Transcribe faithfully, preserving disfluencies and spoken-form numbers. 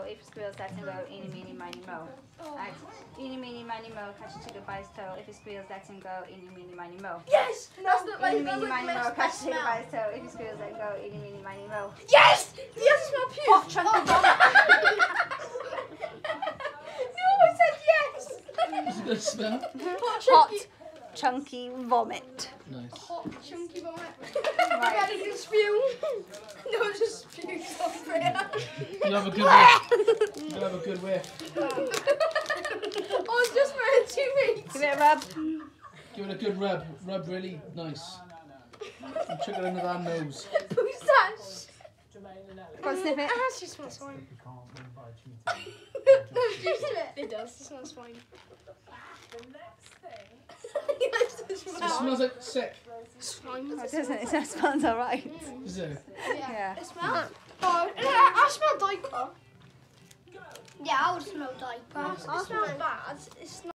if it squeals, let him go. Eeny, meeny, miny, mo. Right. Eeny, meeny, miny, mo. Catch a chicken by his toe. If it squeals, let him go. Eeny, meeny, miny, mo. Yes! That's not like, Eeny, that's meeny, like miny, the mo. best, Catch a best chicken smell. by his toe. If it squeals, let him go. Eeny, meeny, miny, mo. Yes! He has to smell puke. Hot, chunky vomit. You always said yes! It's a good smell. Hot, Hot, chunky. chunky vomit. Nice. Hot, chunky vomit. Right. Ready to spew? No, just spew stuff for you. You have a good whiff. You have a good whiff. Oh, it's just for two weeks. Give it a rub. Give it a good rub. Rub really nice. And chuck it under that nose. Who's that? Go on, sniff it. It actually smells fine. No, you do it. It does. It smells fine. He likes to It smell. smells like sick. It's fine. Oh, it doesn't. It smells alright. Is it? Yeah. It smells. Oh, I smell diaper. Yeah, I would smell diaper. I smell bad. It's not.